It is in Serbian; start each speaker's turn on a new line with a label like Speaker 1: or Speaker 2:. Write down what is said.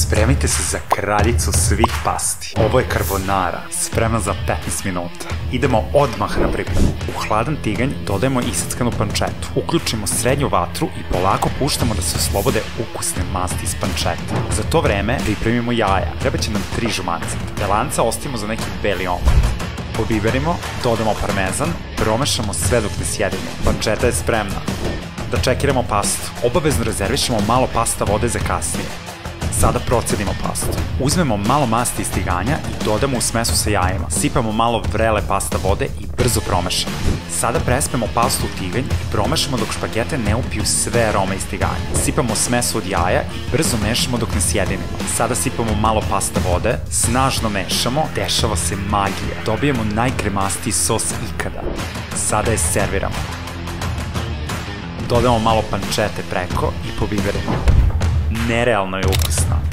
Speaker 1: Spremite se za kraljicu svih pasti. Ovo je carbonara, spremna za 15 minuta. Idemo odmah na pripremu. U hladan tiganj dodajemo isackanu pančetu. Uključimo srednju vatru i polako puštamo da se oslobode ukusne masti iz pančeta. Za to vreme pripremimo jaja. Treba će nam 3 žumanceta. Belanca ostavimo za neki beli omlet. Pobiberimo, dodamo parmezan, promešamo sve dok ne sjedimo. Pančeta je spremna. Da čekiramo pastu. Obavezno rezervišemo malo pasta vode za kasnije. Sada procedimo pastu. Uzmemo malo masti iz tiganja i dodamo u smesu sa jajima. Sipamo malo vrele pasta vode i brzo promešamo. Sada prespemo pastu u tiganj i promešamo dok špagete ne upiju sve arome iz tiganja. Sipamo smesu od jaja i brzo mešamo dok ne sjedinimo. Sada sipamo malo pasta vode, snažno mešamo, dešava se magija. Dobijemo najkremastiji sos ikada. Sada je serviramo. Dodamo malo pančete preko i pobiberimo. Nerealno je ukusna.